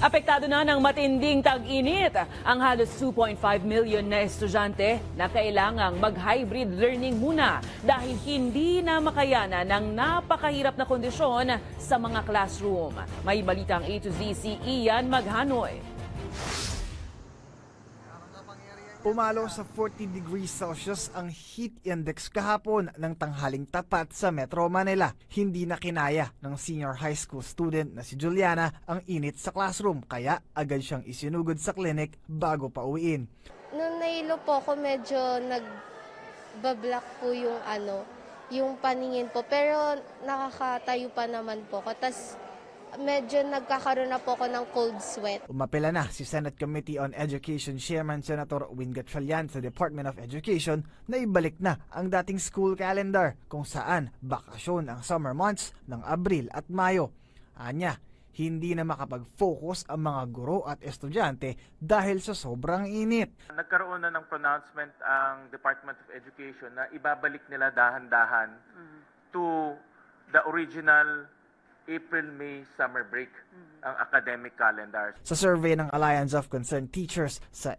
Apektado na ng matinding tag-init ang halos 2.5 million na estudyante na kailangang mag-hybrid learning muna dahil hindi na makayana ng napakahirap na kondisyon sa mga classroom. May balitang A to Z si Ian Maghanoy. Pumalo sa 40 degrees Celsius ang heat index kahapon ng tanghaling tapat sa Metro Manila. Hindi na kinaya ng senior high school student na si Juliana ang init sa classroom kaya agad siyang isinugod sa clinic bago pa uwiin. Nung nahilo po ako, medyo nagbablock po yung paningin po. Pero nakakatayo pa naman po ako. Tas medyo nagkakaroon na po ako ng cold sweat. Umapela na si Senate Committee on Education Chairman Senator Win Gatchalian sa Department of Education na ibalik na ang dating school calendar kung saan bakasyon ang summer months ng Abril at Mayo. Anya, hindi na makapag-focus ang mga guro at estudyante dahil sa sobrang init. Nagkaroon na ng pronouncement ang Department of Education na ibabalik nila dahan-dahan to the original April-May summer break ang academic calendars. Sa survey ng Alliance of Concerned Teachers sa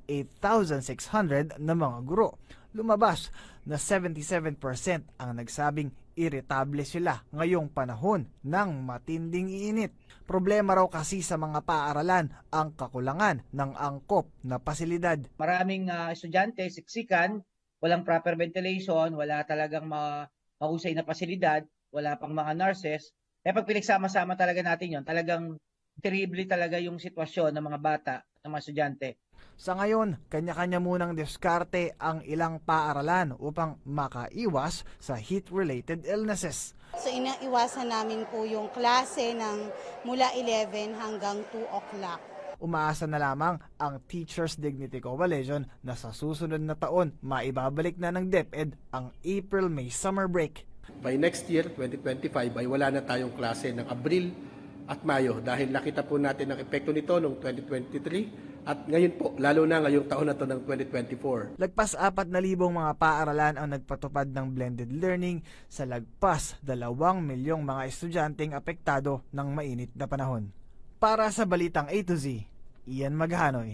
8,600 na mga guro, lumabas na 77% ang nagsabing iritable sila ngayong panahon ng matinding init. Problema raw kasi sa mga paaralan ang kakulangan ng angkop na pasilidad. Maraming estudyante, siksikan, walang proper ventilation, wala talagang mahusay na pasilidad, wala pang mga nurses. Pag pinagsama-sama talaga natin yon, talagang terrible talaga yung sitwasyon ng mga bata, ng mga estudyante. Sa ngayon, kanya-kanya munang diskarte ang ilang paaralan upang makaiwas sa heat-related illnesses. So inaiwasan namin po yung klase ng mula 11 hanggang 2 o'clock. Umaasa na lamang ang Teachers Dignity Coalition na sa susunod na taon maibabalik na ng DepEd ang April-May summer break. By next year, 2025, ay wala na tayong klase ng Abril at Mayo dahil nakita po natin ang epekto nito noong 2023 at ngayon po, lalo na ngayong taon na to ng 2024. Lagpas 4,000 mga paaralan ang nagpatupad ng blended learning sa lagpas 2 milyong mga estudyanteng apektado ng mainit na panahon. Para sa Balitang A to Z, Ian Maghanoy.